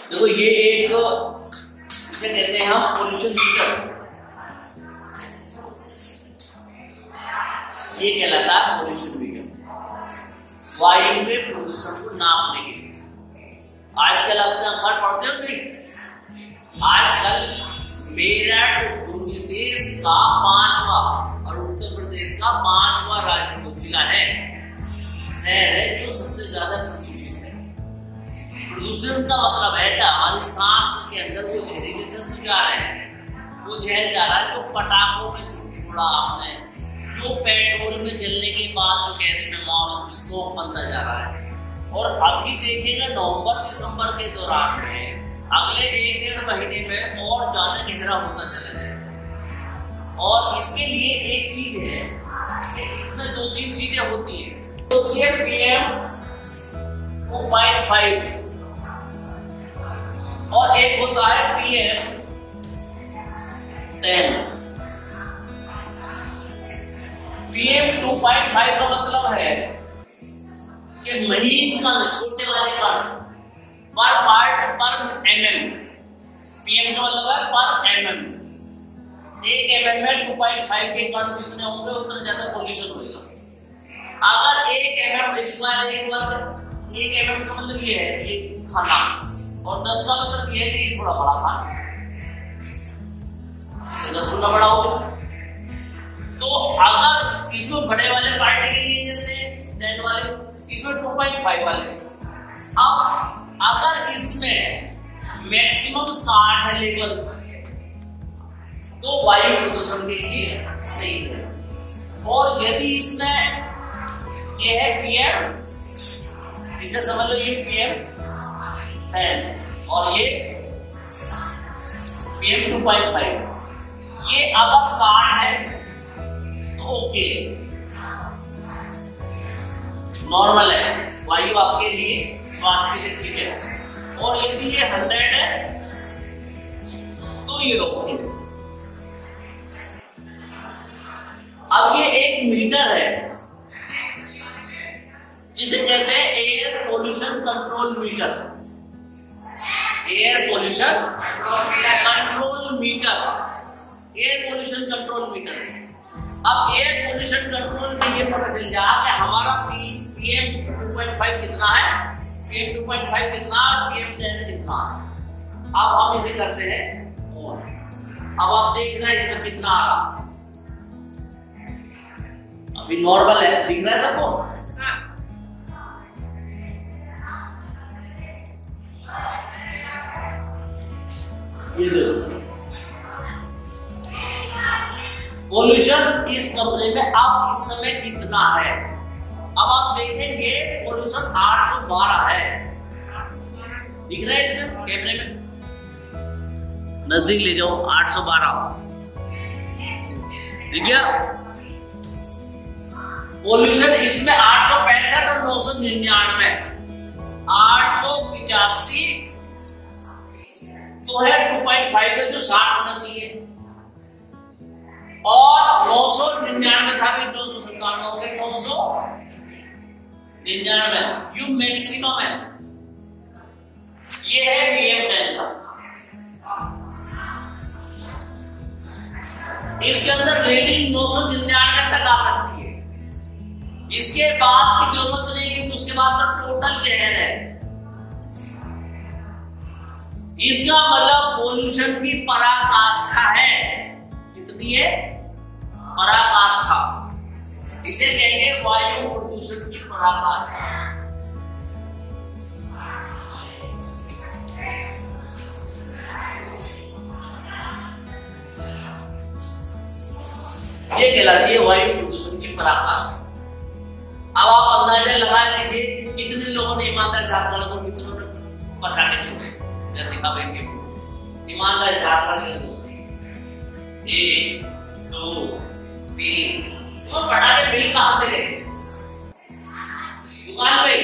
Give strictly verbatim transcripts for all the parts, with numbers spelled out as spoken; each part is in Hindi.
देखो ये एक इसे कहते हैं हम पोल्यूशन मीटर, ये कहलाता है पोल्यूशन मीटर, वायु के प्रदूषण को नापने के लिए। आजकल अपने अखबार पढ़ते हो नहीं, आजकल मेरठ देश का पांचवा और उत्तर प्रदेश का पांचवा राज्य जिला है, शहर है जो सबसे ज्यादा प्रदूषित है। प्रदूषण का मतलब है कि हमारी सांस के अंदर वो जहरीले तत्व जा रहे हैं, वो जहर जा रहा है जो पटाखों में छोड़ा आपने, जो पेट्रोल में जलने के बाद जो गैस में मॉस स्मोक बनता जा रहा है। और अभी देखेगा नवंबर दिसंबर के दौरान में अगले एक डेढ़ महीने में और ज्यादा गहरा होता चला जाएगा। और इसके लिए एक चीज है कि इसमें दो तीन चीजें होती है, तो ये पीएम टू पॉइंट फाइव और एक होता है PM ten. PM two point five का मतलब है कि महीन कण, छोटे वाले कण पर पार्ट पर एमएम, पीएम का मतलब है पर एमएम। एक एमएम में टू पॉइंट फाइव के कण जितने होंगे उतना ज्यादा पोल्यूशन होगा। अगर एक एमएम स्क्वायर एक वर्ग, एक एमएम का मतलब ये है एक खाना, और दस का मतलब ये है कि ये थोड़ा बड़ा खाना, इससे दस गुना बड़ा होगा। तो अगर इसमें बड़े वाले पार्टी के लिए जाते हैं टेन वाले, इसमें टू पॉइंट फाइव वाले। अब अगर इसमें मैक्सिमम साठ है लेवल, तो वायु प्रदूषण के लिए सही है। और यदि इसमें ये है पीएम, इसे समझ लो ये पीएम है और ये पीएम टू पॉइंट फाइव, ये अगर साठ है तो ओके, नॉर्मल है, वायु आपके लिए स्वास्थ्य के लिए ठीक है। और यदि ये हंड्रेड है तो ये ओके। अब ये एक मीटर है जिसे कहते हैं air pollution control meter, air pollution control meter, air pollution control meter. अब एयर पोल्यूशन कंट्रोल में ये पता चल जाए कि हमारा पीएम टू पॉइंट फाइव कितना है, पीएम टू पॉइंट फाइव कितना है, पीएम टेन कितना है। अब हम इसे करते हैं ऑन। अब आप देखना इसमें कितना आ रहा, अभी नॉर्मल है, दिख रहा है सबको। ये देखो पोल्यूशन इस कमरे में अब इस समय कितना है। अब आप देखेंगे पोल्यूशन आठ सौ बारह है, दिख रहा है इसमें कैमरे में, नजदीक ले जाओ, आठ सौ बारह दिख गया। पोल्यूशन इसमें आठ सौ पैंसठ और नौ सौ निन्यानवे, आठ सौ पिचासी तो है टू पॉइंट फाइव का जो साठ होना चाहिए, और नौ सौ निन्यानवे था भी दो सौ सत्तानवे हो गए, नौ सौ निन्यानवे यू मैक्सिमम है। ये है पीएम टेन का, इसके अंदर रेटिंग नौ सौ निन्यानवे तक आ सकती है, इसके बाद की जरूरत नहीं क्योंकि उसके बाद तो टोटल जहर है। इसका मतलब पोल्यूशन की पराकाष्ठा है, कितनी है पराकाष्ठा, इसे कहेंगे वायु प्रदूषण की पराकाष्ठा। ये कहलाती है वायु प्रदूषण की पराकाष्ठा। अब आप अंदाजा लगा लीजिए कितने लोगों ने ईमानदार झारखंड को, कितनों ने पटाखे छोड़े जल्दी का बैठ के ईमानदार झारखंड, एक दो तीन, तो पटाखे बिल कहां से गए, दुकान पे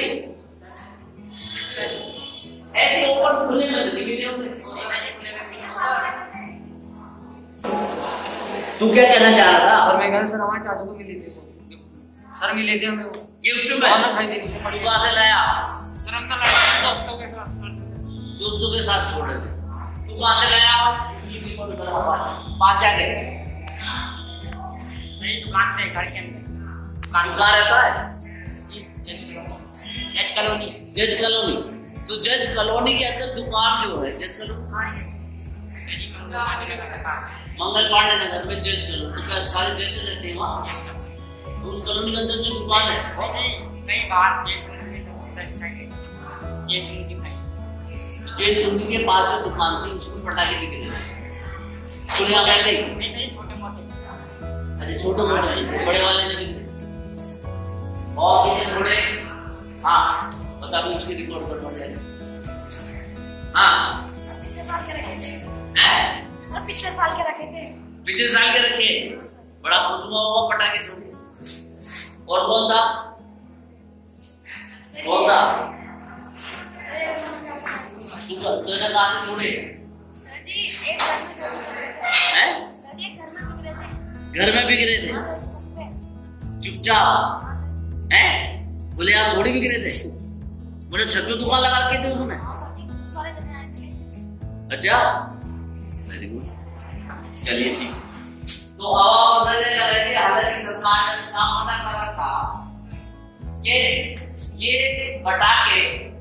ऐसे ओपन खुले में नहीं मिले होंगे। तू क्या कहना चाह रहा था? सर मैं कह सर हमारे चाचू को मिले थे, सर मिले थे हमें गिफ्ट में, खाई देनी थी। कहां से लाया? सर हम तो लाया दोस्तों के साथ, दोस्तों दोस्तों के साथ छोड़ रहे थे। तू कहाँ से लाया? इसलिए रिकॉर्ड कर रहा हूँ। पाँच आ गए। नहीं, दुकान से, घर के अंदर। दुकान कहाँ रहता है? जज कॉलोनी। जज कॉलोनी। जज कॉलोनी। तो जज कॉलोनी के अंदर दुकान जो है, जज कॉलोनी मंगल पांडे नगर में जज कॉलोनी, तो क्या सारे जज रहते हैं वहाँ? उस कॉलोनी के अंदर जो दुकान है नहीं, बाहर जेल चुंडी के पास जो दुकान थी उसमें पटाखे बिक रहे थे। तो यहाँ कैसे? छोटे मोटे। अच्छा, छोटे मोटे, बड़े वाले ने बिक रहे। और कितने छोड़े? हाँ बता भी, उसकी रिकॉर्ड करवा जाएगा। हाँ पिछले साल के रखे थे। हैं? सर पिछले साल के रखे थे। पिछले साल के रखे। बड़ा खुश हुआ हुआ पटाखे छोड़े। और कौन था? कौन था? तू तूने कहा से छोड़े? सर जी एक घर में छोटे थे। हैं? सर जी एक घर में बिक रहे थे। घर में बिक रहे थे? हाँ सर जी, छत पे। चुपचाप? हाँ सर जी। हैं? बोले आप थोड़ी बिक रहे थे? बोले छत पे दुकान लगा के थे उसमें? हाँ सर जी, सारे जने आए थे। अच्छा, वेरी गुड। चलिए ठीक। तो हवा बदलने लगे थे। हालांकि सरकार ने तो साफ मना करा था कि ये पटाखे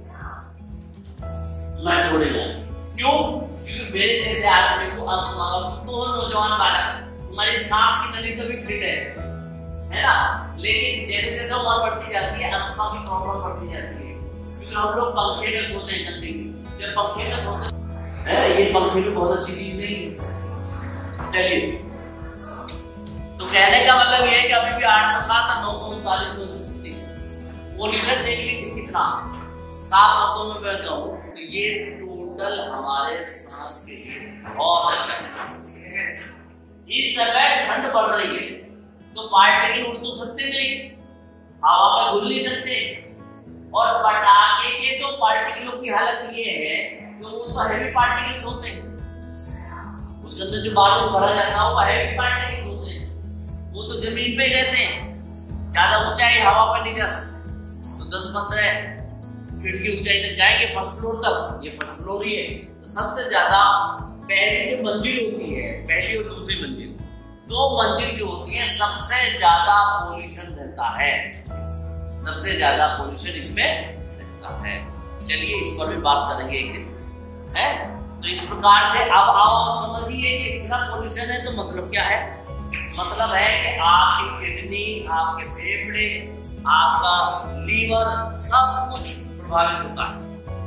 मैं छोड़ेगा। क्यों? क्योंकि मेरे जैसे आदमी को अस्थमा, तो नौजवान बालक, तुम्हारी सांस की नली तो भी फिट है, है ना? लेकिन जैसे जैसे उम्र बढ़ती जाती है अस्थमा की प्रॉब्लम बढ़ती जाती है, क्योंकि हम लोग पंखे में सोते हैं कंटिन्यू। जब पंखे में सोते हैं, ये पंखे भी बहुत अच्छी चीज नहीं है। चलिए, तो कहने का मतलब ये है कि अभी भी आठ सौ सात और नौ सौ उनतालीस नौ सौ सत्तीस पोल्यूशन देख लीजिए कितना। साफ शब्दों में मैं कहूँ तो ये टोटल हमारे सांस के लिए बहुत अच्छा है। इस समय ठंड बढ़ रही है तो पार्टिकल उड़ तो सकते नहीं, हवा में घुल नहीं सकते। और पटाखे के तो पार्टिकलों की हालत ये है कि वो तो हैवी पार्टिकल्स होते हैं, उसके अंदर जो बारूद भरा जाता है वो हैवी पार्टिकल्स होते हैं, वो तो जमीन पे रहते हैं, ज्यादा ऊंचाई हवा पर नहीं जा सकते। तो दस पंद्रह फीट की ऊंचाई तक जाएंगे, फर्स्ट फ्लोर तक। ये फर्स्ट फ्लोर ही है, तो सबसे ज्यादा पहली जो मंजिल होती है, पहली और दूसरी मंजिल, दो मंजिल जो होती है, सबसे ज्यादा पोल्यूशन रहता है, सबसे ज्यादा पोल्यूशन इसमें रहता है। चलिए इस पर भी बात करेंगे एक दिन, है? तो इस प्रकार से अब आओ आप समझिए कि इतना पोल्यूशन है तो मतलब क्या है? मतलब है कि आपकी किडनी, आपके फेफड़े, आपका लीवर, सब कुछ प्रभावित होता है।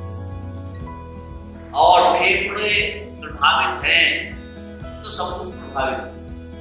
और फेफड़े प्रभावित हैं तो सब कुछ प्रभावित है।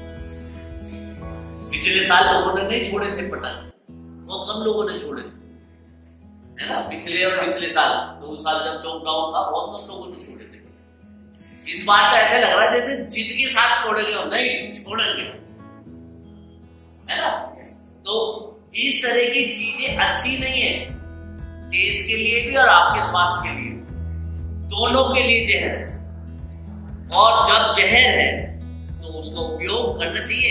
पिछले साल लोगों ने नहीं छोड़े थे पटाखे, बहुत कम लोगों ने छोड़े थे, है ना? पिछले और पिछले साल दो साल जब लॉकडाउन था, बहुत कम लोगों ने छोड़े थे। इस बार तो ऐसे लग रहा है जैसे जिद के साथ छोड़ेंगे, नहीं छोड़ेंगे, है ना? तो इस तरह की चीजें अच्छी नहीं है देश के लिए भी और आपके स्वास्थ्य के लिए, दोनों के लिए जहर है। और जब जहर है तो उसका उपयोग करना चाहिए,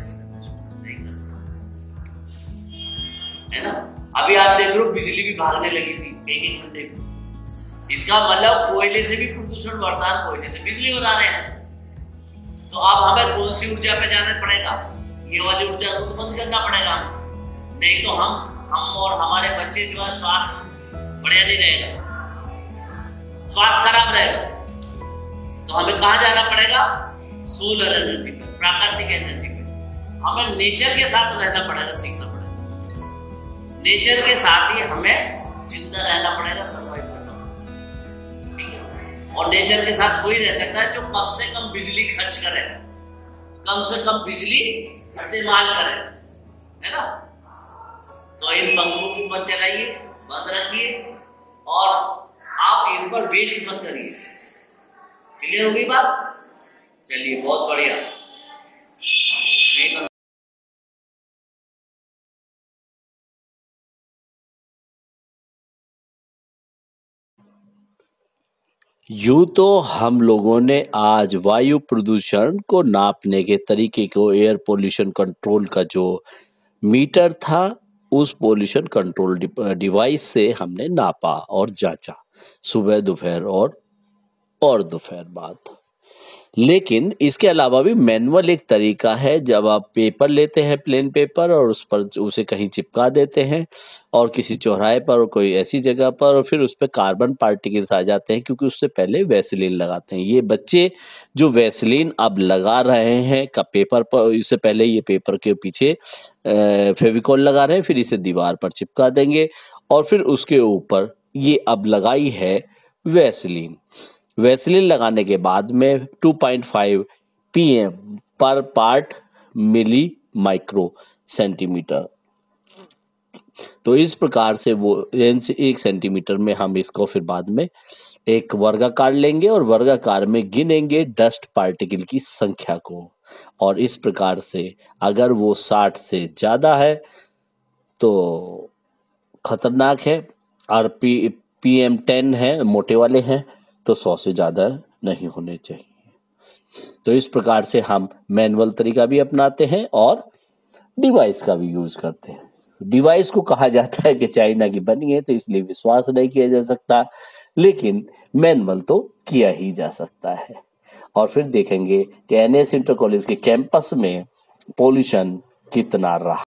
है ना? अभी आप देख लो बिजली भी भागने लगी थी एक एक घंटे को, इसका मतलब कोयले से भी प्रदूषण बढ़ता है, कोयले से बिजली बना रहे हैं। तो अब हमें कौन सी ऊर्जा पे जाना पड़ेगा? ये वाली ऊर्जा को तो बंद करना पड़ेगा, नहीं तो हम हम और हमारे बच्चे जो है स्वास्थ्य बढ़िया नहीं रहेगा, स्वास्थ्य खराब रहेगा। तो हमें कहाँ जाना पड़ेगा? सोलर एनर्जी पे, प्राकृतिक एनर्जी पे। हमें नेचर के साथ रहना पड़ेगा, सीखना पड़ेगा, नेचर के साथ ही हमें जिंदा रहना पड़ेगा, सर्वाइव करना पड़ेगा, ठीक है? और नेचर के साथ कोई रह सकता है जो कम से कम बिजली खर्च करे, कम से कम बिजली इस्तेमाल करे, है ना? तो इन पंखों को बंद चलाइए, बंद रखिए और आप इन पर वेस्ट मत करिए। क्लियर होगी बात? चलिए बहुत बढ़िया। यूं तो हम लोगों ने आज वायु प्रदूषण को नापने के तरीके को, एयर पोल्यूशन कंट्रोल का जो मीटर था, उस पोल्यूशन कंट्रोल डिवाइस से हमने नापा और जांचा, सुबह दोपहर और और दोपहर बाद। लेकिन इसके अलावा भी मैनुअल एक तरीका है, जब आप पेपर लेते हैं प्लेन पेपर और उस पर उसे कहीं चिपका देते हैं और किसी चौराहे पर और कोई ऐसी जगह पर, और फिर उस पर कार्बन पार्टिकल्स आ जाते हैं क्योंकि उससे पहले वैसलीन लगाते हैं। ये बच्चे जो वैसलीन अब लगा रहे हैं का पेपर पर, इससे पहले ये पेपर के पीछे फेविकॉल लगा रहे हैं, फिर इसे दीवार पर चिपका देंगे और फिर उसके ऊपर ये अब लगाई है वैसलीन। वैसलीन लगाने के बाद में टू पॉइंट फाइव पीएम पर पार्ट मिली माइक्रो सेंटीमीटर, तो इस प्रकार से वो एक सेंटीमीटर में हम इसको फिर बाद में एक वर्गाकार लेंगे और वर्गाकार में गिनेंगे डस्ट पार्टिकल की संख्या को, और इस प्रकार से अगर वो साठ से ज्यादा है तो खतरनाक है, और पी पीएम टेन है मोटे वाले हैं तो सौ से ज्यादा नहीं होने चाहिए। तो इस प्रकार से हम मैनुअल तरीका भी अपनाते हैं और डिवाइस का भी यूज करते हैं। डिवाइस को कहा जाता है कि चाइना की बनी है तो इसलिए विश्वास नहीं किया जा सकता, लेकिन मैनुअल तो किया ही जा सकता है। और फिर देखेंगे कि एनएस इंटर कॉलेज के कैंपस में पॉल्यूशन कितना रहा।